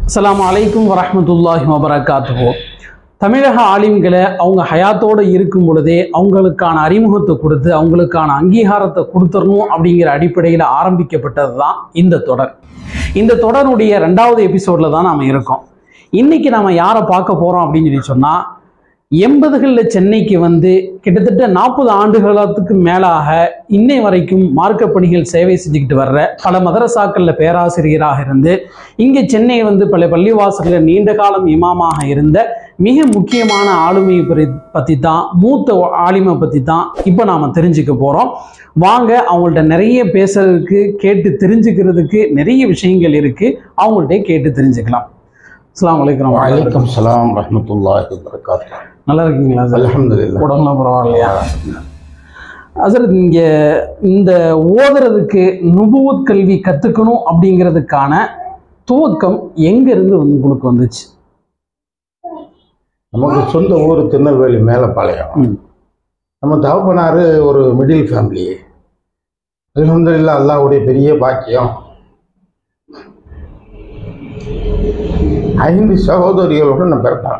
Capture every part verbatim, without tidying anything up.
அஸ்ஸலாமு அலைக்கும் வரஹ்மத்துல்லாஹி வபரகாத்துஹு. தமிழக ஆலிம்களை அவங்க ஹயாத்தோடு இருக்கும் பொழுதே அவங்களுக்கான அறிமுகத்தை கொடுத்து அவங்களுக்கான அங்கீகாரத்தை கொடுத்துடணும் அப்படிங்கிற அடிப்படையில் ஆரம்பிக்கப்பட்டது தான் இந்த தொடர். இந்த தொடருடைய ரெண்டாவது எபிசோடில் தான் நாம் இருக்கோம். இன்றைக்கி நாம் யாரை பார்க்க போகிறோம் அப்படின்னு சொல்லி சொன்னால், எண்பதுகளில் சென்னைக்கு வந்து கிட்டத்தட்ட நாற்பது ஆண்டுகளுக்கு மேலாக இன்னை வரைக்கும் மார்க்க பணிகள் சேவை செஞ்சுக்கிட்டு வர்ற பல மதரசாக்களில் பேராசிரியராக இருந்து இங்கே சென்னை வந்து பல பள்ளிவாசல்களில் நீண்ட காலம் இமாமாக இருந்த மிக முக்கியமான ஆளுமையை பற்றி தான், மூத்த ஆலிமை பற்றி தான் இப்போ நாம் தெரிஞ்சுக்க போகிறோம். வாங்க, அவங்கள்ட்ட நிறைய பேசுறதுக்கு கேட்டு தெரிஞ்சுக்கிறதுக்கு நிறைய விஷயங்கள் இருக்குது, அவங்கள்ட்ட கேட்டு தெரிஞ்சுக்கலாம். அஸ்ஸலாமு அலைக்கும். வலைக்கும் ஸலாம் ரஹ்மத்துல்லாஹி வபரகாத்துஹு. நல்லா இருக்கீங்களா சார்? அல்ஹம்துலில்லாஹ். உடம்புலாம் பரவாயில்லையா? சார், இங்கே இந்த ஓதுறதுக்கு நுபுவத் கல்வி கற்றுக்கணும் அப்படிங்கிறதுக்கான துவக்கம் எங்கேருந்து உங்களுக்கு வந்துச்சு? நமக்கு சொந்த ஊர் திருநெல்வேலி மேலப்பாளையம். நம்ம தகப்பனார் ஒரு மிடில் ஃபேமிலி. அல்ஹம்துலில்லாஹ், அல்லாஹ்வுடைய பெரிய பாக்கியம். ஐந்து சகோதரிகளோடு நான் பிறந்தேன்.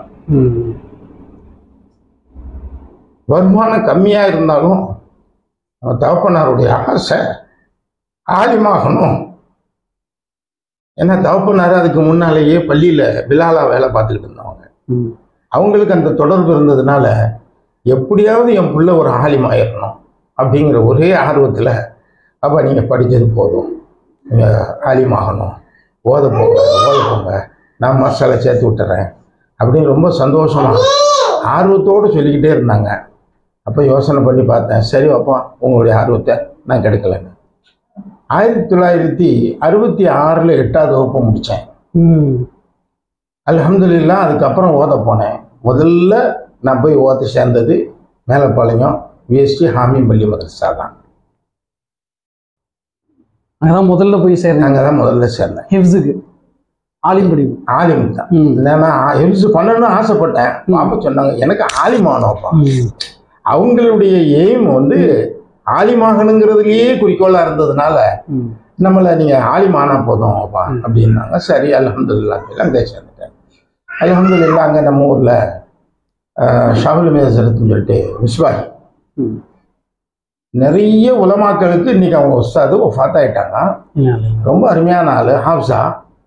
வருமானம் கம்மியாக இருந்தாலும் நம்ம தகப்பனாருடைய ஆசை ஆலிமாகணும். ஏன்னா தகப்பனார் அதுக்கு முன்னாலேயே பள்ளியில் பிலாலா வேலை பார்த்துக்கிட்டு இருந்தவங்க. அவங்களுக்கு அந்த தொடர்பு இருந்ததுனால எப்படியாவது என் பிள்ளை ஒரு ஆலிமாயிடணும் அப்படிங்கிற ஒரே ஆர்வத்தில், அப்போ நீங்கள் படித்தது போதும், நீங்கள் ஆலிமாகணும், ஓத போங்க ஓத போங்க நான் மசாலா சேர்த்து விட்டுறேன் அப்படின்னு ரொம்ப சந்தோஷமாக ஆர்வத்தோடு சொல்லிக்கிட்டே இருந்தாங்க. அப்போ யோசனை பண்ணி பார்த்தேன், சரி அப்பா உங்களுடைய ஆர்வத்தை நான் கெடுக்கலைன்னு. ஆயிரத்தி தொள்ளாயிரத்தி அறுபத்தி ஆறில் எட்டாவது வகுப்பு முடித்தேன். அல்ஹம்துலில்லாஹ். அதுக்கப்புறம் ஓத போனேன். முதல்ல நான் போய் ஓத சேர்ந்தது மேலப்பாளையம் விஎஸ்டி ஹாமீம் பள்ளி மதரசா தான். அங்கே தான் முதல்ல போய் சேர்ந்தேன். அங்கே தான் முதல்ல சேர்ந்தேன். ஹிஃப்ஸுக்கு ஆலிம் படிப்பு. ஆலிம் தான். நான் ஹிஃப்ஸ் பண்ணணும்னு ஆசைப்பட்டேன். பாப்பா சொன்னாங்க எனக்கு ஆலிமானோப்பா. அவங்களுடைய எய்ம் வந்து ஆலிமாகணுங்கிறதுலேயே குறிக்கோளாக இருந்ததுனால நம்மளை நீங்கள் ஆலிமானா போதும் அப்பா அப்படின்னாங்க. சரி அல்ஹம்துலில்லாஹ் அங்கே சேர்ந்துட்டேன். அல்ஹம்துலில்லாஹ். அங்கே நம்ம ஊரில் ஷாஹுல் மேசரத்துன்னு சொல்லிட்டு மிஸ்பாஹி, நிறைய உலமாக்களுக்கு இன்னைக்கு அவங்க உஸ்தாது ஒஃபாத் ஆயிட்டாங்க. ரொம்ப அருமையான ஆள். ஹாஃப்ஸா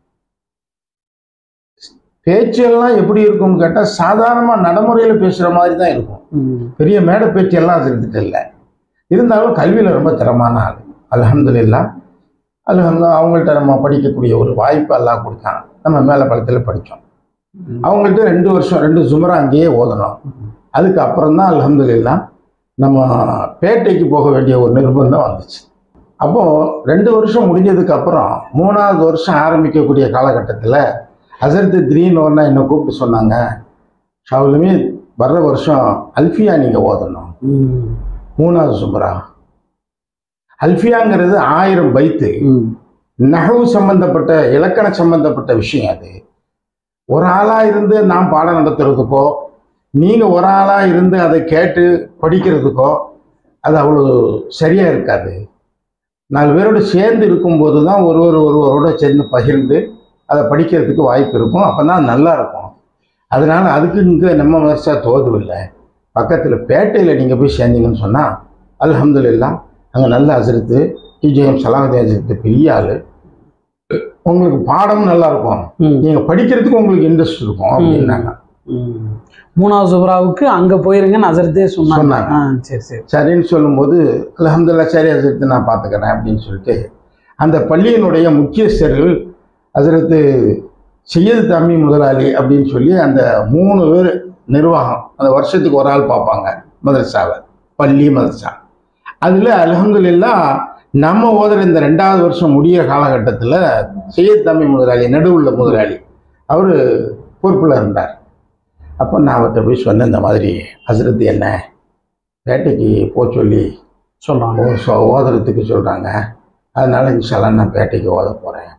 பேச்செல்லாம் எப்படி இருக்கும்னு கேட்டால் சாதாரணமாக நடைமுறையில் பேசுகிற மாதிரி தான் இருக்கும். பெரிய மேடை பேச்செல்லாம் இருந்துட்டு இல்லை. இருந்தாலும் கல்வியில் ரொம்ப திறமான ஆள். அல்ஹம்துலில்லாஹ். அல்ஹம்துலில்லாஹ். அவங்கள்ட்ட நம்ம படிக்கக்கூடிய ஒரு வாய்ப்பு எல்லாம் கொடுத்தாங்க. நம்ம மேலப்பாளையத்தில் படித்தோம். அவங்கள்ட்ட ரெண்டு வருஷம் ரெண்டு சுமரா அங்கேயே ஓதணும். அதுக்கப்புறம் தான் அல்ஹம்துலில்லாஹ் நம்ம பேட்டைக்கு போக வேண்டிய ஒரு நிர்பந்தம் வந்துச்சு. அப்போது ரெண்டு வருஷம் முடிஞ்சதுக்கப்புறம் மூணாவது வருஷம் ஆரம்பிக்கக்கூடிய காலகட்டத்தில் ஹசரத்து திடீர்னு ஒன்றா என்னை கூப்பிட்டு சொன்னாங்க, ஷாவுலுமே வர்ற வருஷம் அல்ஃபியா நீங்கள் ஓதணும், மூணாவது சுமரா. அல்ஃபியாங்கிறது ஆயிரம் பைத்து நஹவு சம்பந்தப்பட்ட இலக்கண சம்பந்தப்பட்ட விஷயம். அது ஒரு ஆளாக இருந்து நான் பாடம் நடத்துறதுக்கோ நீங்கள் ஒரு ஆளாக இருந்து அதை கேட்டு படிக்கிறதுக்கோ அது அவ்வளோ சரியாக இருக்காது. நாலு பேரோடு சேர்ந்து இருக்கும்போது தான் ஒருவர் ஒருவரோட சேர்ந்து பகிர்ந்து அதை படிக்கிறதுக்கு வாய்ப்பு இருக்கும். அப்போ தான் நல்லா இருக்கும். அதனால் அதுக்கு இங்கே நம்ம மதரசா தோதுவில்லை. பக்கத்தில் பேட்டையில் நீங்கள் போய் சேர்ந்தீங்கன்னு சொன்னால் அல்ஹம்துலில்லாஹ் அங்கே நல்ல ஹசரத்து டிஜேஎம் சலாமதி ஹசரத்து பெரிய ஆள். உங்களுக்கு பாடமும் நல்லா இருக்கும், நீங்கள் படிக்கிறதுக்கு உங்களுக்கு இன்ட்ரெஸ்ட் இருக்கும் அப்படின்னாங்க. மூணாவது சுப்ராவுக்கு அங்கே போயிருங்கன்னு ஹசரத்தே சொன்னாங்க. சரி சரி சரின்னு சொல்லும்போது அல்ஹம்துலில்லாஹ் சரி ஹசரத்து நான் பார்த்துக்கிறேன் அப்படின்னு சொல்லிட்டு அந்த பள்ளியினுடைய முக்கியஸ்தர்கள் ஹசரத்து சையது தம்மி முதலாளி அப்படின்னு சொல்லி அந்த மூணு பேர் நிர்வாகம் அந்த வருஷத்துக்கு ஒரு ஆள் பார்ப்பாங்க மதரசாவை, பள்ளி மதரசா. அதில் அல்ஹம்துலில்லாஹ் நம்ம ஓதுற இந்த ரெண்டாவது வருஷம் முடிகிற காலகட்டத்தில் சையது தம்மி முதலாளி நடுவுள்ள முதலாளி அவர் பொறுப்பில் இருந்தார். அப்போ நான் அவர்கிட்ட போய் சொன்னேன், இந்த மாதிரி ஹசரத்து என்ன பேட்டைக்கு போக சொல்லி சொல்கிறாங்க, ஓதுறதுக்கு சொல்கிறாங்க, அதனால் இன்ஷால்லா நான் பேட்டைக்கு ஓத போகிறேன்.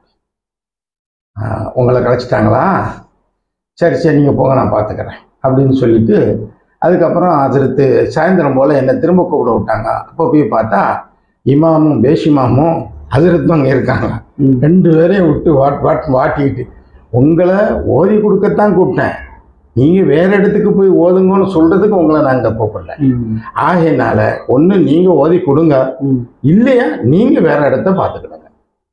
உங்களை கழிச்சிட்டாங்களா? சரி சரி நீங்கள் போங்க நான் பார்த்துக்கிறேன் அப்படின்னு சொல்லிட்டு அதுக்கப்புறம் ஹசரத்து சாயந்தரம் போல் என்னை திரும்ப கூப்பிட விட்டாங்க. அப்போ போய் பார்த்தா இமாமும் பேஷிமாமும் ஹசரத்தும் அங்கே இருக்காங்க. ரெண்டு பேரையும் விட்டு வாட் வாட் வாட்டிக்கிட்டு உங்களை ஓதி கொடுக்கத்தான் கூப்பிட்டேன், நீங்கள் வேற இடத்துக்கு போய் ஓதுங்கன்னு சொல்றதுக்கு உங்களை நாங்கள் கூப்பிடல. ஆகையினால ஒன்று நீங்கள் ஓதி கொடுங்க, இல்லையா நீங்கள் வேற இடத்த பார்த்துக்கிடுங்க,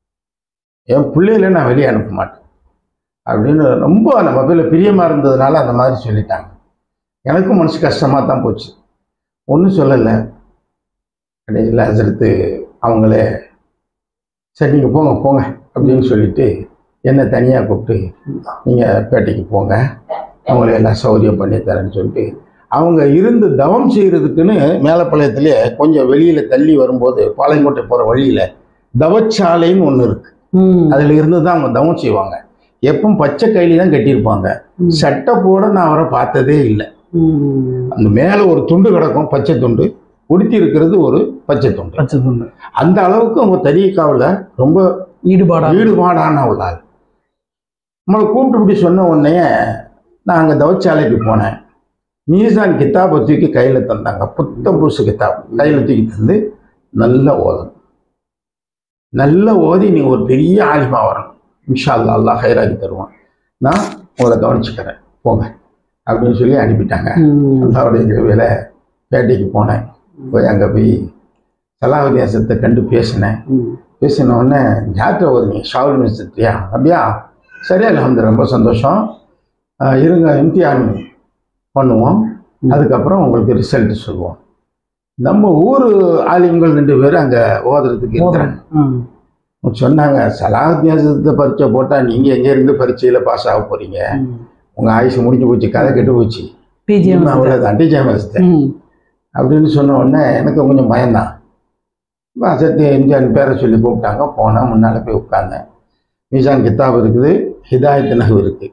என் பிள்ளைகளை நான் வெளியே அனுப்ப மாட்டேன் அப்படின்னு ரொம்ப நம்ம பேரில் பிரியமாக இருந்ததுனால அந்த மாதிரி சொல்லிட்டாங்க. எனக்கும் மனசு கஷ்டமாக தான் போச்சு. ஒன்றும் சொல்லலை. கடைசியில் ஹசரத்து அவங்களே சரி நீங்கள் போங்க போங்க அப்படின்னு சொல்லிட்டு என்னை தனியாக கூப்பிட்டு நீங்கள் பேட்டைக்கு போங்க, அவங்கள எல்லாம் சௌகரியம் பண்ணி தரேன்னு சொல்லிட்டு அவங்க இருந்து தவம் செய்கிறதுக்குன்னு மேலப்பாளையத்திலே கொஞ்சம் வெளியில் தள்ளி வரும்போது பாளையங்கோட்டை போகிற வழியில் தவச்சாலைன்னு ஒன்று இருக்குது. அதில் இருந்து தான் அவங்க தவம் செய்வாங்க. எப்பவும் பச்சை கைலி தான் கட்டியிருப்பாங்க, சட்டை போட நான் அவரை பார்த்ததே இல்லை. அந்த மேலே ஒரு துண்டு கிடக்கும், பச்சை துண்டு, உடுத்தி இருக்கிறது ஒரு பச்சை துண்டு. பச்சை துண்டு அந்த அளவுக்கு அவங்க தரீக்காவில் ரொம்ப ஈடுபாடா ஈடுபாடான உள்ளாள். நம்மளை கூப்பிட்டு இப்படி சொன்ன உடனே நான் அங்கே தவச்சாலைக்கு போனேன். மீசான் கித்தாபை தூக்கி கையில் தந்தாங்க, புத்த பூசு கித்தாப் கையில் தூக்கி தந்து நல்ல ஓதணும், நல்ல ஓதி நீ ஒரு பெரிய ஆலிமா வரணும், இன்ஷா அல்லாஹ் அல்லாஹ் ஹைராகி தருவான், நான் உங்களை கவனிச்சுக்கிறேன் போங்க அப்படின்னு சொல்லி அனுப்பிட்டாங்க. அல்லாவுடைய வேலை பேட்டைக்கு போனேன். போய் அங்கே போய் சலாஹுதீசத்தை கண்டு பேசினேன். பேசின உடனே ஜாத்திரை ஓதுங்க ஷாவுல் மிஸ்தியா அப்படியா, சரியா அல்ஹம்துலில்லாஹ் ரொம்ப சந்தோஷம், இருங்க இம்திஹான் பண்ணுவோம், அதுக்கப்புறம் உங்களுக்கு ரிசல்ட் சொல்லுவோம். நம்ம ஊர் ஆலிம்கள் ரெண்டு பேரும் அங்கே ஓதுறதுக்கு இருக்கிறாங்க. சொன்னாங்க சலாஹுதீசத்தை பரீட்சை போட்டால் நீங்கள் எங்கேருந்து பரீட்சையில் பாஸ் ஆக போகிறீங்க, உங்கள் ஆயுசு முடிஞ்சு போச்சு, கதை கெட்டு போச்சு, அவ்வளோதான் டிஜிஎம்எஸ் அப்படின்னு சொன்ன உடனே எனக்கு கொஞ்சம் பயம்தான். சத்தி இந்தியான் பேரை சொல்லி கூப்பிட்டாங்க. போனால் முன்னால் போய் உட்கார்ந்தேன். மீசான் கித்தாப் இருக்குது, ஹிதாயத் நஹ்வு இருக்குது.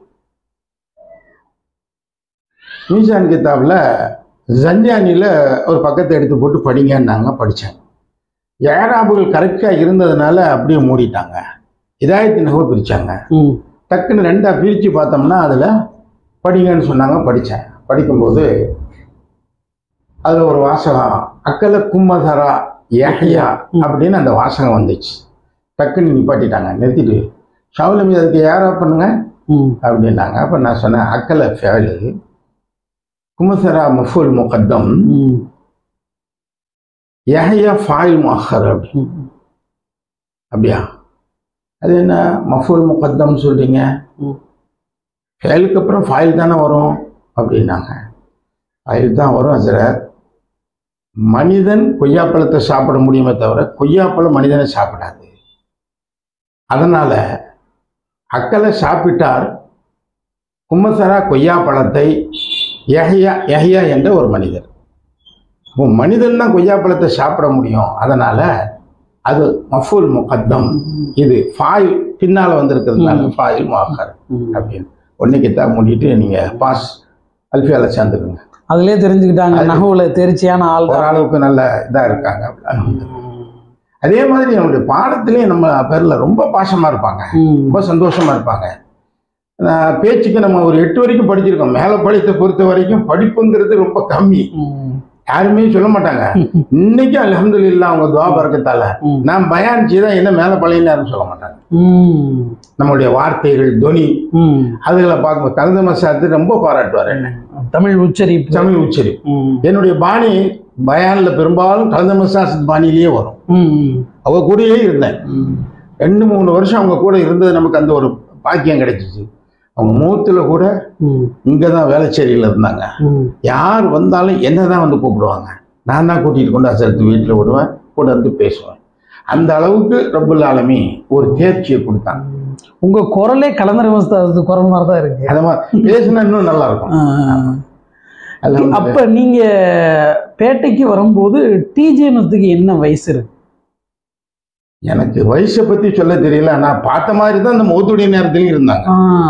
மீசான் கித்தாபில் ஜஞ்சானியில் ஒரு பக்கத்தை எடுத்து போட்டு படிங்கன்னாங்க, படித்தேன். ஏராபுகள் கரெக்டாக இருந்ததுனால அப்படியே மூடிட்டாங்க. ஹிதாயத் நஹ்வு பிரித்தாங்க. டக்குன்னு ரெண்டாக பிரித்து பார்த்தோம்னா அதில் படிங்கன்னு சொன்னாங்க, படித்தேன். படிக்கும்போது அதில் ஒரு வாசகம் அக்கல கும்மதரா யஹ்யா அப்படின்னு அந்த வாசகம் வந்துச்சு. டக்குன்னு நிப்பாட்டிட்டாங்க, நிறுத்திட்டு ஷாவுல் மீது அதுக்கு யாரா பண்ணுங்க அப்படின்னாங்க. அப்போ நான் சொன்னேன் அக்கல ஃபேலு கும்மதரா மஃபூல் முகத்தம் யஹ்யா ஃபாயில் முஅக்கர் அப்படி. அப்படியா, அது என்ன மஃபூல் முகத்தம் சொல்றீங்க, ஃபேலுக்கு அப்புறம் ஃபாயில் தானே வரும் அப்படின்னாங்க. ஃபாயில் தான் வரும் ஹஸ்ரத். மனிதன் கொய்யாப்பழத்தை சாப்பிட முடியுமே தவிர கொய்யாப்பழம் மனிதனை சாப்பிடாது. அதனால அக்கலை சாப்பிட்டார் கும்மசரா கொய்யாப்பழத்தை யஹ்யா யஹ்யா என்ற ஒரு மனிதர். இப்போ மனிதன் தான் கொய்யாப்பழத்தை சாப்பிட முடியும். அதனால அது மஃபூல் முகத்தம், இது ஃபாயில் பின்னால் வந்திருக்கிறதுனால ஃபாயில் முஅக்கர் அப்படின்னு. ஒன்றைக்கு தான் மூடிட்டு நீங்கள் பாஸ் அல்ஃபியால சேர்ந்துக்குங்க. அதுலேயே தெரிஞ்சுக்கிட்டாங்க நஹ்வுல தேர்ச்சியான ஆள், ஓரளவுக்கு நல்ல இதாக இருக்காங்க. அதே மாதிரி நம்மளுடைய பாடத்துலேயும் நம்ம பேரில் ரொம்ப பாசமாக இருப்பாங்க, ரொம்ப சந்தோஷமாக இருப்பாங்க. பேச்சுக்கு நம்ம ஒரு எட்டு வரைக்கும் படிச்சிருக்கோம். மேலே படித்த பொறுத்த வரைக்கும் படிப்புங்கிறது ரொம்ப கம்மி, யாருமே சொல்ல மாட்டாங்க. இன்னைக்கு அல்ஹம்துலில்லாஹ் அவங்க துஆ பரக்கத்தால நான் பயான் செய்தா என்ன மேலே பழையன்னு யாரும் சொல்ல மாட்டாங்க. நம்மளுடைய வார்த்தைகள் துணி அதுகளை பார்க்கும்போது கலந்த மசாத்து ரொம்ப பாராட்டுவார். என்ன தமிழ் உச்சரிப்பு, தமிழ் உச்சரிப்பு என்னுடைய பாணி பயான்ல பெரும்பாலும் கலந்த மசாத் பாணியிலேயே வரும். அவங்க கூடயே இருந்தேன் ரெண்டு மூணு வருஷம். அவங்க கூட இருந்தது நமக்கு அந்த ஒரு பாக்கியம் கிடைச்சிச்சு. அவங்க மூத்துல கூட இங்கதான் வேலைச்சேரியில இருந்தாங்க. யார் வந்தாலும் என்னதான் வந்து கூப்பிடுவாங்க. நான் தான் கூட்டிட்டு கொண்டு அசரத்து வீட்டில் விடுவேன், கூட வந்து பேசுவேன். அந்த அளவுக்கு ரப்புல் ஆலமீன் ஒரு தேர்ச்சியை கொடுத்தாங்க. உங்க குரலே கலந்தர மஸ்து குரல் மாதிரி தான் இருக்கு. அத மாதிரி பேசினா இன்னும் நல்லா இருக்கும். அப்ப நீங்க பேட்டைக்கு வரும்போது டிஜேஎம்எஸ்க்கு என்ன வயசு இருக்கு? எனக்கு வயசை பத்தி சொல்ல தெரியல. நான் பார்த்த மாதிரி தான் அந்த மௌத்துடைய நேரத்திலையும் இருந்தாங்க.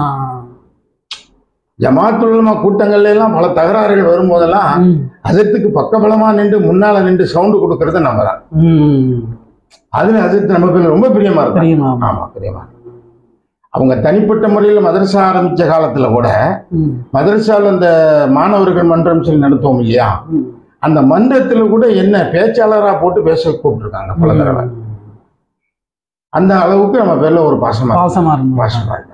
ஜமாத்துல் உலமா கூட்டங்கள்ல எல்லாம் பல தகராறுகள் வரும்போதெல்லாம் அசத்துக்கு பக்கபலமா நின்று முன்னால நின்று சவுண்டு கொடுக்கறத நம்ம தான். அதுல அசத்து நம்ம பேர் ரொம்ப பிரியமா இருக்கும். ஆமா, பிரியமா. அவங்க தனிப்பட்ட முறையில் மதரசா ஆரம்பிச்ச காலத்துல கூட மதரசாவில் அந்த மாணவர்கள் மன்றம் சொல்லி நடத்துவோம் இல்லையா, அந்த மன்றத்துல கூட என்ன பேச்சாளரா போட்டு பேச கூப்பிட்டுருக்காங்க பல தடவை. அந்த அளவுக்கு நம்ம பேர்ல ஒரு பாசமா பாசமா இருக்கும். பாசமா இருக்காங்க.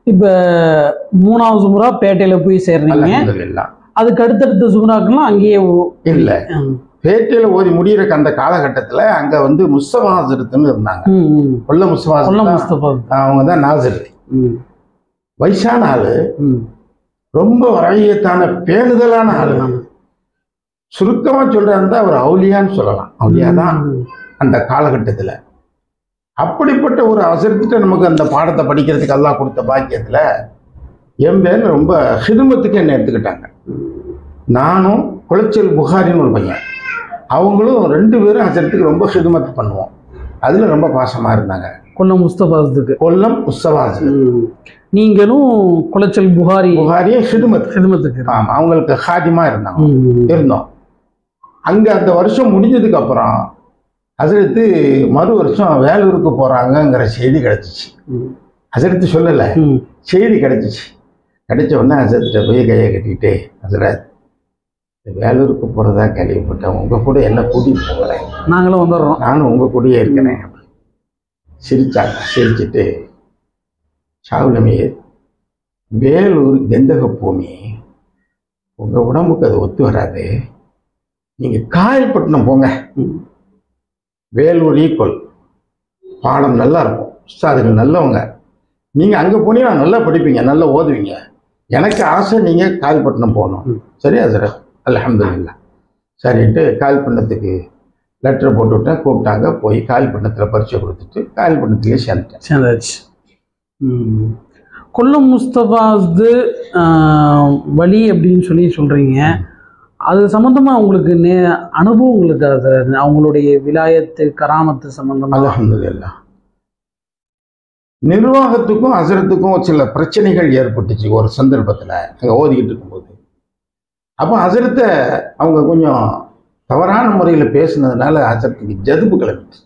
இப்போ மூணாவது சுமரா பேட்டையில போய் சேர்றீங்க. அல்ஹம்துலில்லாஹ். அதுக்கு அடுத்தடுத்த சுமராக்கெல்லாம் அங்கேயே இல்லை, பேட்டையில ஓதி முடிகிற அந்த காலகட்டத்தில் அங்க வந்து முஸ்தபா ஹஸரத்னு இருந்தாங்க. கொல்ல முஸ்தபா ஹஸரத் அவங்க தான் நாசர். வயசான ஆளு, ரொம்ப வரையத்தான பேணுதலான ஆளு. சுருக்கமா சொல்றதா அவர் அவுலியான்னு சொல்லலாம். அவுலியா தான் அந்த காலகட்டத்தில். அப்படிப்பட்ட ஒரு அவசரத்திட்ட நமக்கு அந்த பாடத்தை படிக்கிறதுக்கு அல்லாஹ் கொடுத்த பாக்கியத்தில் என் பேர் ரொம்ப ஹிதுமத்துக்கு என்ன எடுத்துக்கிட்டாங்க. நானும் குளச்சல் புகாரின்னு ஒரு பையன், அவங்களும் ரெண்டு பேரும் ஹசரத்துக்கு ரொம்ப ஹிதுமத்து பண்ணுவோம். அதில் ரொம்ப பாசமாக இருந்தாங்க. கொல்லம் முஸ்தபாஸுக்கு கொல்லம் முஸ்தபாஸ் நீங்களும் குளச்சல் புகாரி புகாரியும் ஹிதுமத் ஹிதுமத்துக்கு ஆமாம் அவங்களுக்கு ஹாதிமாக இருந்தாங்க இருந்தோம். அங்கே அந்த வருஷம் முடிஞ்சதுக்கு அப்புறம் ஹசரத்து மறு வருஷம் வேலூருக்கு போகிறாங்கங்கிற செய்தி கிடச்சிச்சு. ஹசரத்து சொல்லலை, செய்தி கிடச்சிச்சு. கிடைச்ச உடனே ஹசரத்திட்ட போய் கையை கட்டிக்கிட்டு, ஹசரத் வேலூருக்கு போகிறதா கேள்விப்பட்டேன், உங்கள் கூட என்ன கூட்டிகிட்டு போகிறேன், நாங்களும் வந்துடுறோம், நானும் உங்கள் கூடயே இருக்கிறேன். சிரிச்சாங்க. சிரிச்சுட்டு, சாவுலமே வேலூர் கந்தக பூமி, உங்கள் உடம்புக்கு அது ஒத்து வராது, நீங்கள் காயல்பட்டினம் போங்க, வேலூர் ஈக்குவல், பாடம் நல்லா இருக்கும், உஸ்தாதுகள் நல்லவங்க, நீங்கள் அங்கே போனீங்கன்னா நல்லா படிப்பீங்க, நல்லா ஓதுவீங்க, எனக்கு ஆசை நீங்கள் காயல்பட்டினம் போகணும். சரியா சார்? அல்ஹம்துலில்லாஹ். சரின்ட்டு காயல்பட்டினத்துக்கு லெட்டரை போட்டு விட்டேன். கூப்பிட்டாங்க. போய் காயல்பட்டினத்தில் பரீட்சை கொடுத்துட்டு காயல்பட்டினத்துலேயே சேர்ந்துட்டேன். சேர்ந்தாச்சு. கொல்லம் முஸ்தபாஸ்து வழி அப்படின்னு சொல்லி சொல்கிறீங்க. அது சம்மந்தமாக உங்களுக்கு நே அனுபவம் உங்களுக்கு சார், அவங்களுடைய விலாயத்து கராமத்து சம்மந்தமாக? அல்ஹம்துலில்லாஹ். நிர்வாகத்துக்கும் ஹசரத்துக்கும் சில பிரச்சனைகள் ஏற்பட்டுச்சு ஒரு சந்தர்ப்பத்தில் அங்கே ஓதிக்கிட்டு இருக்கும்போது. அப்போ ஹசரத்தை அவங்க கொஞ்சம் தவறான முறையில் பேசுனதுனால ஹசரத்துக்கு ஜதுப்பு கிளம்பிட்டு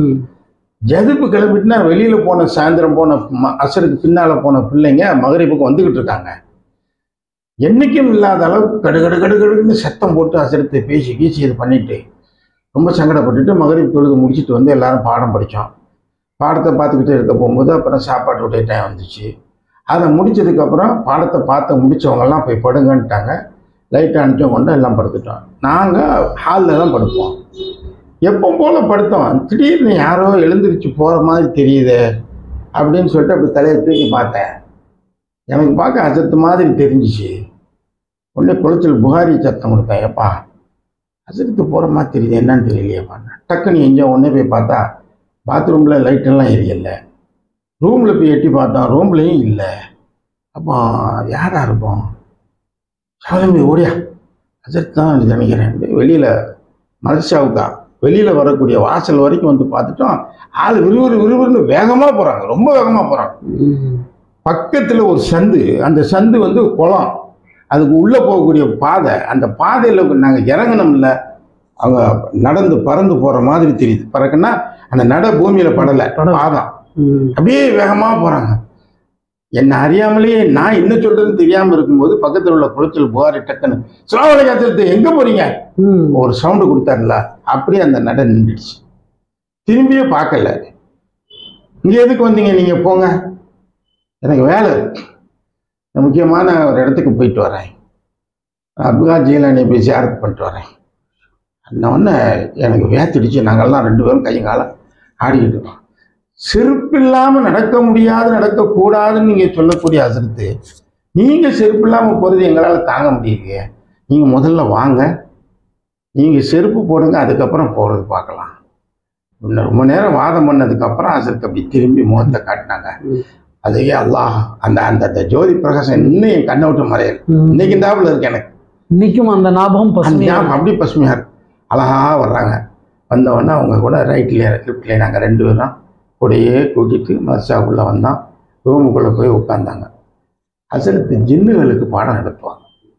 ஜதுப்பு கிளம்பிட்டுனா வெளியில் போன சாயந்தரம் போன அசருக்கு பின்னால் போன பிள்ளைங்க மகரிப்புக்கு வந்துக்கிட்டு இருக்காங்க. என்றைக்கும் இல்லாத அளவுக்கு கடு கடு கடு கடுன்னு சத்தம் போட்டு ஹசரத்தை பேசி கீசி இது பண்ணிட்டு ரொம்ப சங்கடப்பட்டுட்டு மகரிப் தொழுது முடிச்சுட்டு வந்து எல்லாரும் பாடம் படித்தோம். பாடத்தை பார்த்துக்கிட்டே இருக்க போகும்போது அப்புறம் சாப்பாட்டுடைய டைம் வந்துச்சு. அதை முடித்ததுக்கப்புறம் பாடத்தை பார்த்து முடித்தவங்கெல்லாம் போய் படுங்கன்ட்டாங்க. லைட்டை அனுப்பிச்சவங்க கொண்டு எல்லாம் படுத்துட்டோம். நாங்கள் ஹாலில் தான் படுப்போம். எப்போ போல் படுத்தோம். திடீர்னு யாரோ எழுந்திரிச்சு போகிற மாதிரி தெரியுது அப்படின்னு சொல்லிட்டு அப்படி தலையை தூக்கி பார்த்தேன். எனக்கு பார்க்க அசத்து மாதிரி தெரிஞ்சிச்சு. உடனே குளச்சல் புகாரி சத்தம் கொடுத்தேன், எப்பா அசத்து போகிற மாதிரி தெரியுது, என்னன்னு தெரியலையேப்பா. டக்குன்னு எங்கேயோ ஒன்றே போய் பார்த்தா பாத்ரூமில் லைட்டெல்லாம் எரியல. ரூமில் போய் எட்டி பார்த்தோம், ரூம்லேயும் இல்லை. அப்போ யாராக இருப்போம்? சாலமி ஓடியா அசத் தான் நினைக்கிறேன். வெளியில் மதர்ஷாவுக்கா வெளியில் வரக்கூடிய வாசல் வரைக்கும் வந்து பார்த்துட்டோம். ஆள் விறுவிறு விறுவிறுன்னு வேகமாக போகிறாங்க, ரொம்ப வேகமாக போகிறாங்க. பக்கத்தில் ஒரு சந்து, அந்த சந்து வந்து குளம், அதுக்கு உள்ளே போகக்கூடிய பாதை. அந்த பாதையில் நாங்கள் இறங்கணும்ல, அவங்க நடந்து பறந்து போகிற மாதிரி தெரியுது. பறக்குன்னா அந்த நட பூமியில் படலை, பாதம் அப்படியே வேகமாக போகிறாங்க. என்னை அறியாமலேயே நான் என்ன சொல்றதுன்னு தெரியாமல் இருக்கும்போது பக்கத்தில் உள்ள குளச்சல் புகாரி டக்குன்னு சுலாவலை காத்திரத்து எங்கே போறீங்க ஒரு சவுண்டு கொடுத்தாருல, அப்படியே அந்த நட நின்றுடுச்சு. திரும்பியே பார்க்கல. இங்கே எதுக்கு வந்தீங்க? நீங்கள் போங்க, எனக்கு வேலை இருக்கு, முக்கியமான ஒரு இடத்துக்கு போயிட்டு வரேன், அப்துல்லா ஜீலானி போய் ஷேர் பண்ணிட்டு வரேன். அந்த ஒன்று எனக்கு வேத்திடுச்சு. நாங்கள்லாம் ரெண்டு பேரும் கையங்காலம் ஆடிக்கிட்டு இருக்கோம். செருப்பு இல்லாமல் நடக்க முடியாது, நடக்கக்கூடாதுன்னு நீங்கள் சொல்லக்கூடிய அசரத்து, நீங்கள் செருப்பு இல்லாமல் போகிறது எங்களால் தாங்க முடியலையே, நீங்கள் முதல்ல வாங்க, நீங்கள் செருப்பு போடுங்க, அதுக்கப்புறம் போகிறது பார்க்கலாம். இன்னும் ரொம்ப நேரம் வாதம் பண்ணதுக்கப்புறம் அசரத்து அப்படி திரும்பி முகத்தை காட்டினாங்க. அதையே அல்லாஹ் அந்த அந்த அந்த ஜோதி பிரகாசம் இன்னும் என் கண்ணை விட்டு மறையல். இன்னைக்கு ஞாபகம் இருக்கு எனக்கு, இன்னைக்கும் அந்த ஞாபகம் ஞாபகம் அப்படி பசுமையாக இருக்கு. அழகாக வர்றாங்க. வந்தவொடனே அவங்க கூட ரைட்லேயே லெஃப்ட்லேயே நாங்கள் ரெண்டு பேரும் கூடையே கூட்டிட்டு மதர்சாவுக்குள்ளே வந்தோம். ரூமுக்குள்ளே போய் உட்காந்தாங்க. ஹசரத்து ஜின்னுகளுக்கு பாடம் நடத்துவாங்க.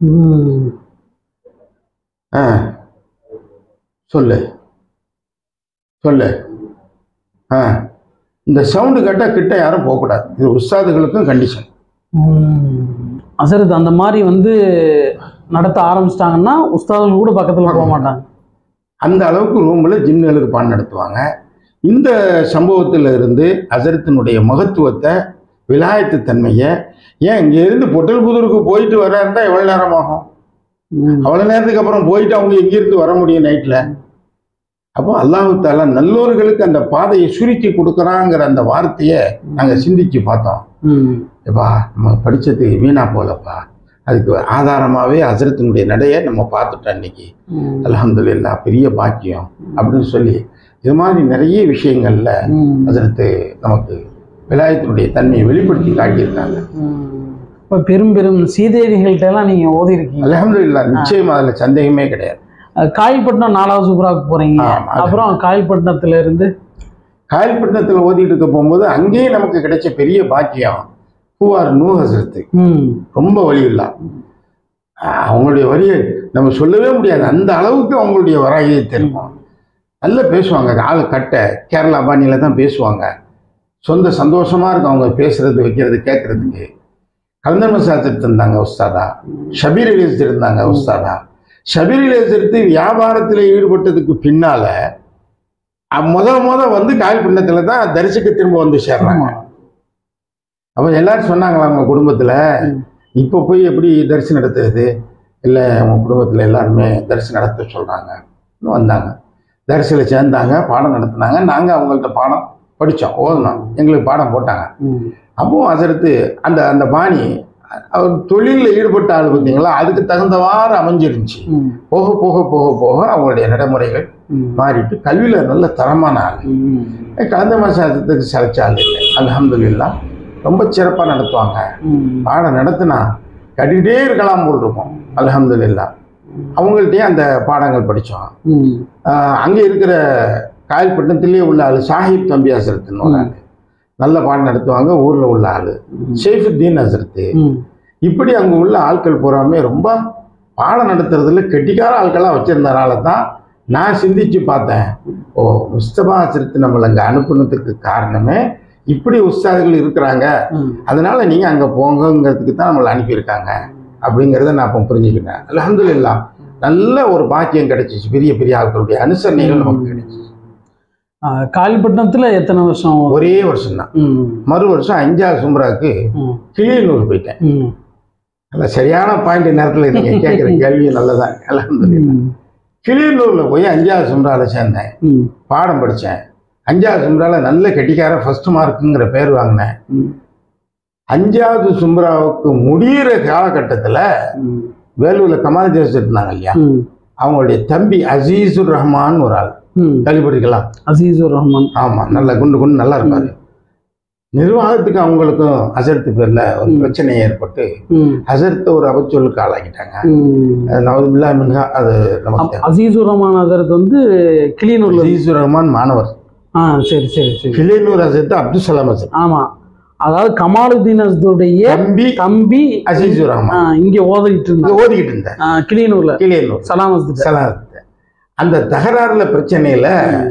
ஆ சொல்லு சொல்லு ஆ இந்த சவுண்டு கேட்டால் கிட்ட யாரும் போகக்கூடாது. இது உஸ்தாதுகளுக்கும் கண்டிஷன். ஹசரத் அந்த மாதிரி வந்து நடத்த ஆரம்பிச்சிட்டாங்கன்னா உஸ்தாதுகள் கூட பக்கத்தில் போக மாட்டாங்க. அந்த அளவுக்கு ரூமில் ஜின்னுகளுக்கு பாடம் நடத்துவாங்க. இந்த சம்பவத்தில் இருந்து ஹசரத்தினுடைய மகத்துவத்தை விலாயத்து தன்மையை. ஏன் இங்கேருந்து பொட்டல்புதூருக்கு போயிட்டு வர இருந்தால் எவ்வளோ நேரம் ஆகும்? அவ்வளோ நேரத்துக்கு அப்புறம் போயிட்டு அவங்க எங்கேருந்து வர முடியும் நைட்டில்? அப்போ அல்லாஹு தாலா நல்லோர்களுக்கு அந்த பாதையை சுருக்கி கொடுக்குறாங்கிற அந்த வார்த்தையை நாங்கள் சிந்திச்சு பார்த்தோம். எப்பா நம்ம படித்தது வீணா போலப்பா, அதுக்கு ஆதாரமாகவே ஹசரத்தினுடைய நடையை நம்ம பார்த்துட்டோம் இன்னைக்கு. அல்ஹம்துலில்லாஹ், பெரிய பாக்கியம் அப்படின்னு சொல்லி இது மாதிரி நிறைய விஷயங்கள்ல ஹசரத்து நமக்கு விலாயத்தினுடைய தன்மையை வெளிப்படுத்தி காட்டியிருக்காங்க. இப்போ பெரும் பெரும் சீதேவிகள்கிட்ட எல்லாம் நீங்க ஓதி இருக்கீங்க. அல்ஹம்துலில்லாஹ், நிச்சயமா அதுல சந்தேகமே கிடையாது. காயல்பட்டினம் நாலாவது சூப்பராக்கு போறீங்க, அப்புறம் காயல்பட்டினத்துல இருந்து காயல்பட்டினத்துல ஓதிட்டு இருக்க போகும்போது அங்கேயே நமக்கு கிடைச்ச பெரிய பாக்கியம் பூவார் நூ ஹசரத்து. ரொம்ப வழியில்லா அவங்களுடைய வரியை நம்ம சொல்லவே முடியாது, அந்த அளவுக்கு அவங்களுடைய வராயை தெரியும். நல்லா பேசுவாங்க, ஆள் கட்ட கேரளா பாணியில தான் பேசுவாங்க. சொந்த சந்தோஷமா இருக்கும் அவங்க பேசுறது வைக்கிறது கேட்கறதுக்கு. கலந்தர் மசாத் இருந்தாங்க உஸ்தாதா, ஷபீர் இலேஸ் இருந்தாங்க உஸ்தாதா. ஷபீர் இலேஸ் எடுத்து வியாபாரத்தில் ஈடுபட்டதுக்கு பின்னால முத முத வந்து காயல்பட்டினத்துல தான் தரிசிக்க திரும்ப வந்து சேர்றாங்க. அப்போ எல்லாரும் சொன்னாங்களா அவங்க குடும்பத்துல, இப்போ போய் எப்படி தரிசனம் நடத்துறது? இல்லை, அவங்க குடும்பத்தில் எல்லாருமே தரிசனம் நடத்த சொல்றாங்க. வந்தாங்க, தரிசனில் சேர்ந்தாங்க, பாடம் நடத்தினாங்க. நாங்கள் அவங்கள்ட்ட பாடம் படித்தோம், ஓதணும், எங்களுக்கு பாடம் போட்டாங்க. அப்போது ஹசரத்து அந்த அந்த பாணி அவர் தொழிலில் ஈடுபட்ட ஆள் பார்த்தீங்களா, அதுக்கு தகுந்தவாறு அமைஞ்சிருந்துச்சு. போக போக போக போக அவங்களுடைய நடைமுறைகள் மாறிட்டு கல்வியில் நல்ல தரமான ஆள். கலந்த மாசத்துக்கு சளைச்ச ஆள் இல்லை. அல்ஹம்துலில்லாஹ், ரொம்ப சிறப்பாக நடத்துவாங்க. பாடம் நடத்தினா கட்டிக்கிட்டே இருக்கலாம் போல் இருக்கும். அல்ஹம்துலில்லாஹ், அவங்கள்ட்டயே அந்த பாடங்கள் படித்தோம். அங்கே இருக்கிற காயல்பட்டினத்திலேயே உள்ள ஆள் சாஹிப் தம்பி ஹசரத்துன்னு ஒரு ஆள், நல்ல பாடம் நடத்துவாங்க. ஊரில் உள்ள ஆள் ஷெய்ஃபுத்தீன் ஹசரத்து. இப்படி அங்கே உள்ள ஆட்கள் பூராமே ரொம்ப பாடம் நடத்துறதுல கெட்டிக்கார ஆட்களாக வச்சிருந்தனால தான் நான் சிந்திச்சு பார்த்தேன், ஓ முஸ்தபா ஹசரத்து நம்மளை அங்கே அனுப்புனதுக்கு காரணமே இப்படி உஸ்தாதுகள் இருக்கிறாங்க, அதனால நீங்கள் அங்கே போங்கிறதுக்கு தான் நம்மளை அனுப்பியிருக்காங்க அப்படிங்கிறத நான் இப்போ புரிஞ்சுக்கிட்டேன். அல்ஹம்துலில்லாஹ், நல்ல ஒரு பாக்கியம் கிடைச்சிச்சு. பெரிய பெரிய ஆட்களுடைய அனுசரணைகள் நமக்கு கிடைச்சிச்சு. காயல்பட்டினத்துல எத்தனை வருஷம்? ஒரே வருஷம் தான். மறு வருஷம் அஞ்சாவது சும்ராவுக்கு கிளியனூர் போயிட்டேன். நல்ல சரியான பாயிண்ட் நேரத்தில் நீங்க கேட்குற கேள்வி நல்லதான். அல்ஹம்துலில்லாஹ், கிளியனூர்ல போய் அஞ்சாவது சும்ராவில் சேர்ந்தேன், பாடம் படித்தேன். அஞ்சாவது சும்ரால நல்ல கெட்டிக்கார ஃபர்ஸ்ட் மார்க்குங்கிற பேர் வாங்கினேன். அஞ்சாவது சும்ராவுக்கு முடிகிற காலகட்டத்தில் வேலூர்ல கமால் ஜோஸ் இருந்தாங்க இல்லையா, அவங்களுடைய தம்பி அசீசுர் ரஹ்மான் ஒரு ஆள், கேள்விப்பட்டிருக்கலாம். அசீசுர் ரஹ்மான், ஆமா, நல்ல குண்டு குண்டு நல்லா இருப்பாரு. நிர்வாகத்துக்கு அவங்களுக்கும் ஹசரத்து பேர்ல ஒரு பிரச்சனை ஏற்பட்டு ஹசரத்தை ஒரு அவச்சொலுக்கு ஆளாக்கிட்டாங்க. நவதுபில்லா மின்ஹா. அது நமக்கு அசீசுர் ரஹ்மான் ஹசரத் வந்து கிளியனூர். அசீசுர் ரஹ்மான் மாணவர். ஆ சரி சரி சரி. கிளியனூர் ஹசரத் அப்துல் சலாம் ஹசரத். ஆமா, அதாவது கமாலுதீன் ஹசரத்துடைய தம்பி தம்பி அசீசுர் ரஹ்மான் இங்க ஓதிக்கிட்டு இருந்தாங்க. ஓதிக்கிட்டு இருந்தேன் கிளியனூர்ல. கிளியனூர் சலாம் ஹசரத். சலாம். அந்த தகராறுல பிரச்சனையில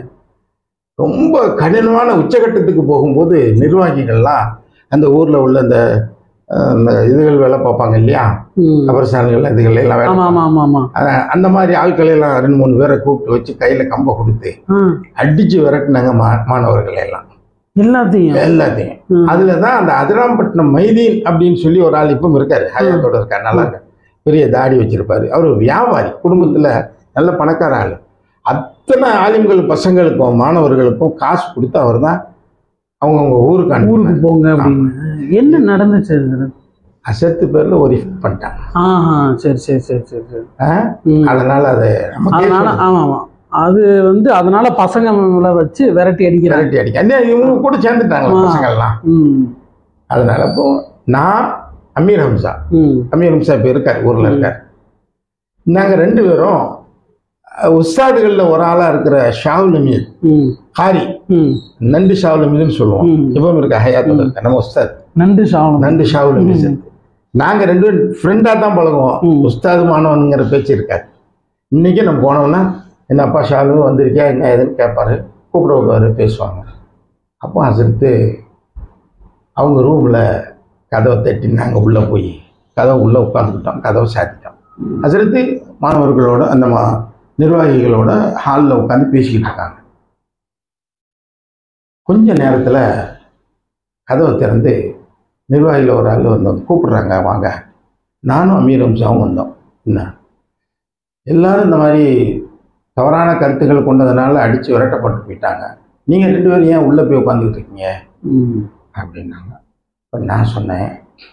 ரொம்ப கடினமான உச்சகட்டத்துக்கு போகும்போது நிர்வாகிகள்லாம் அந்த ஊர்ல உள்ள அந்த இதுகள் வேலை பார்ப்பாங்க இல்லையா, கபர்ஸ்தான்கள் இதுகள் எல்லாம் வேலை, அந்த மாதிரி ஆட்களை எல்லாம் ரெண்டு மூணு பேரை கூப்பிட்டு வச்சு கையில கம்ப கொடுத்து அடிச்சு விரட்டினாங்க மாணவர்களை எல்லாம், எல்லாத்தையும் எல்லாத்தையும் அதுலதான் அந்த அதிராம்பட்டினம் மைதீன் அப்படின்னு சொல்லி ஒரு ஆள் இப்பவும் இருக்காரு, ஹயாத்தோட இருக்காரு, நல்லா இருக்காரு, பெரிய தாடி வச்சிருப்பாரு. அவர் வியாபாரி, குடும்பத்துல நல்ல பணக்கார ஆள். அத்தனை ஆலிம்கள் பசங்களுக்கும் மாணவர்களுக்கும் காசு கொடுத்து அவர் தான் அவங்கவுங்க ஊருக்கு ஊருக்கு போங்க அப்படின்னு. என்ன நடந்துச்சு? அசத்து பேர்ல ஒரு பண்ணிட்டாங்க. ஆஹா, சரி சரி சரி சரி சரி. அதனால அது அதனால ஆமா ஆமா அது வந்து அதனால பசங்களை வச்சு விரட்டி அடிக்கிற விரட்டி அடிக்க இவங்க கூட சேர்ந்துட்டாங்க பசங்கள்லாம். அதனால இப்போ நான் அமீர் ஹம்சா, அமீர் ஹம்சா இப்போ இருக்காரு, ஊர்ல இருக்காரு. நாங்க ரெண்டு பேரும் உஸ்தாதுகளில் ஒரு ஆளா இருக்கிற ஷாவுல் அமீர் ஹாரி, நண்டு ஷாவுல் அமீர்னு சொல்லுவோம், இப்பவும் இருக்க ஹயாத்தோட இருக்க நம்ம உஸ்தாத் நண்டு ஷாவுல் நண்டு ஷாவுல் அமீர். நாங்கள் ரெண்டு பேரும் ஃப்ரெண்டாக தான் பழகுவோம், உஸ்தாது மாணவனுங்கிற பேச்சு இருக்காது. இன்னைக்கு நம்ம போனோம்னா என்ன அப்பா ஷாலு வந்திருக்கியா என்ன ஏதுன்னு கேட்பாரு, கூப்பிட வைப்பாரு, பேசுவாங்க. அப்போ ஹசரத்து அவங்க ரூமில் கதவை தட்டி நாங்கள் உள்ளே போய் கதவை உள்ளே உட்காந்துக்கிட்டோம், கதவை சாத்திட்டோம். ஹசரத்து மாணவர்களோட அந்த மா நிர்வாகிகளோட ஹாலில் உட்காந்து பேசிக்கிட்டு இருக்காங்க. கொஞ்ச நேரத்தில் கதவை திறந்து நிர்வாகியில் ஒரு ஆள் வந்தோம், கூப்பிட்றாங்க வாங்க. நானும் அமீர் ஹம்சாவும் வந்தோம். என்ன எல்லாரும் இந்த மாதிரி தவறான கருத்துக்கள் கொண்டதுனால அடித்து விரட்டப்பட்டு போயிட்டாங்க. நீங்கள் ரெண்டு பேரும் ஏன் உள்ளே போய் உட்காந்துக்கிட்டு இருக்கீங்க அப்படின்னாங்க. இப்போ நான் சொன்னேன்,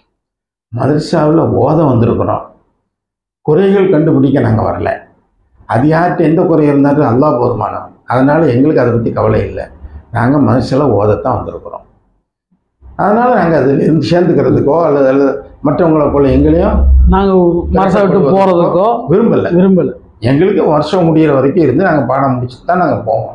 மதரசாவில் ஓத வந்திருக்கிறோம், குறைகள் கண்டுபிடிக்க நாங்கள் வரல. அது யார்கிட்ட எந்த குறை இருந்தாலும் அல்லாஹ் போதுமானவன், அதனால் எங்களுக்கு அதை பற்றி கவலை இல்லை. நாங்கள் மதரசாவில் ஓதத்தான் வந்திருக்கிறோம். அதனால் நாங்கள் அதில் இருந்து சேர்ந்துக்கிறதுக்கோ அல்லது அல்லது மற்றவங்களை போல எங்களையும் நாங்கள் மதரசா விட்டு போகிறதுக்கோ விரும்பலை விரும்பலை எங்களுக்கு வருஷம் முடிகிற வரைக்கும் இருந்து நாங்கள் பாடம் முடிச்சுட்டு தான் நாங்கள் போவோம்.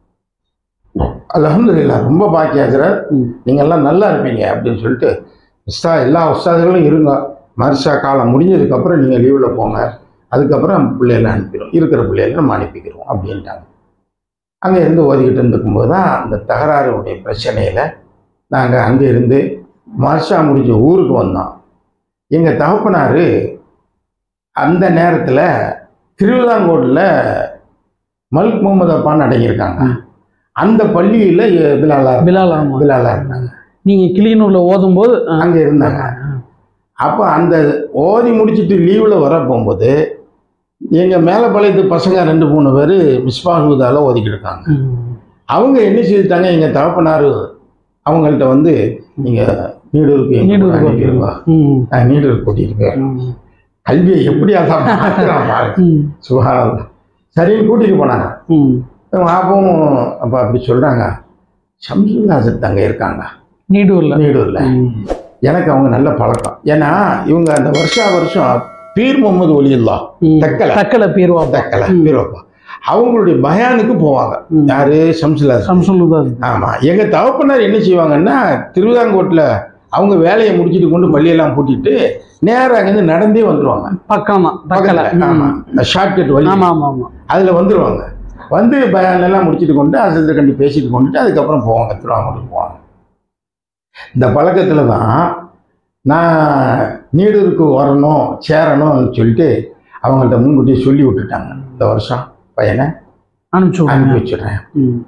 அல்ஹம்துலில்லாஹ், ரொம்ப பாக்கியாஜர், நீங்கள்லாம் நல்லா இருப்பீங்க அப்படின்னு சொல்லிட்டு, உஸ்தா எல்லா உஸ்தாதுகளும் இருங்க, மதரசா காலம் முடிஞ்சதுக்கப்புறம் நீங்கள் லீவில் போங்க, அதுக்கப்புறம் நம்ம பிள்ளைகளை அனுப்பிடுவோம், இருக்கிற பிள்ளைகளை நம்ம அனுப்பிக்கிறோம் அப்படின்ட்டாங்க. அங்கே இருந்து ஓதிக்கிட்டு இருந்துக்கும்போது தான் அந்த தகராறுடைய பிரச்சனையில் நாங்கள் அங்கே இருந்து மதரசா முடிஞ்ச ஊருக்கு வந்தோம். எங்கள் தகப்பனார் அந்த நேரத்தில் திருவிதாங்கோட்டில் மல்க் முகமது அப்பான்னு அடங்கியிருக்காங்க. அந்த பள்ளியில் பிலாலா பிலாலா பிலாலா இருந்தாங்க. நீங்கள் கிளியனூரில் ஓதும் போது அங்கே இருந்தாங்க. அப்போ அந்த ஓதி முடிச்சுட்டு லீவில் வர போகும்போது எங்கள் மேலே பாளையத்து பசங்க ரெண்டு மூணு பேர் மிஸ்பாஹூதால ஓதிக்கிட்டு இருக்காங்க. அவங்க என்ன செய்துட்டாங்க, எங்கள் தகப்பனார் அவங்கள்ட்ட வந்து நீங்கள் நீடூருக்கு அனுப்பிடுவா, நான் நீடூருக்கு கூட்டிகிட்டு போய் கல்வியை எப்படி அதான் சுகாதாரம் சரின்னு கூட்டிகிட்டு போனாங்க. அப்பவும் அப்போ அப்படி சொல்கிறாங்க, ஷம்சுல்லாசத் அங்கே இருக்காங்க நீடூரில் நீடூரில் எனக்கு அவங்க நல்ல பழக்கம். ஏன்னா இவங்க அந்த வருஷா வருஷம் பீர் முகமது ஒலியுல்லா தக்கலை தக்கலை பீர்வா தக்கலை பீர்வாப்பா அவங்களுடைய பயானுக்கு போவாங்க. யாரு? ஷம்சுல்லா ஷம்சுல்லா. ஆமாம். எங்கள் தகப்பனார் என்ன செய்வாங்கன்னா, திருவிதாங்கோட்டில் அவங்க வேலையை முடிச்சுட்டு கொண்டு பள்ளியெல்லாம் பூட்டிட்டு நேராக அங்கேருந்து நடந்தே வந்துடுவாங்க. பக்கம் தக்கலை. ஆமாம், ஷார்ட்கட் வழி. ஆமாம் ஆமாம் ஆமாம். அதில் வந்துடுவாங்க. வந்து பயானெல்லாம் முடிச்சுட்டு கொண்டு அசத்தை கண்டி பேசிட்டு கொண்டுட்டு அதுக்கப்புறம் போவாங்க, திருவாங்கூருக்கு போவாங்க. இந்த பழக்கத்தில் தான் நான் நீடூருக்கு வரணும் சேரணும்னு சொல்லிட்டு அவங்கள்ட்ட முன்கூட்டியே சொல்லி விட்டுட்டாங்க, இந்த வருஷம் பையனை அனுப்பிச்சு அனுப்பி வச்சுடுறேன்.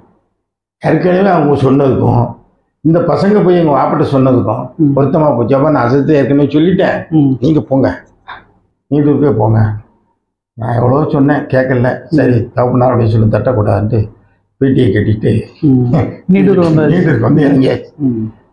ஏற்கனவே அவங்க சொன்னதுக்கும் இந்த பசங்க போய் எங்கள் வாப்பிட்ட சொன்னதுக்கும் பொருத்தமாக போச்சு. அப்போ நான் அசத்தை ஏற்கனவே சொல்லிட்டேன், நீங்கள் போங்க நீடூருக்கே போங்க. நான் எவ்வளோ சொன்னேன், கேட்கல. சரி தகப்பனார் அப்படின்னு சொல்லி தட்டக்கூடாதுன்ட்டு வீட்டியை கட்டிட்டு நீடூர் வந்து நீடூருக்கு வந்து இறங்கியாச்சு.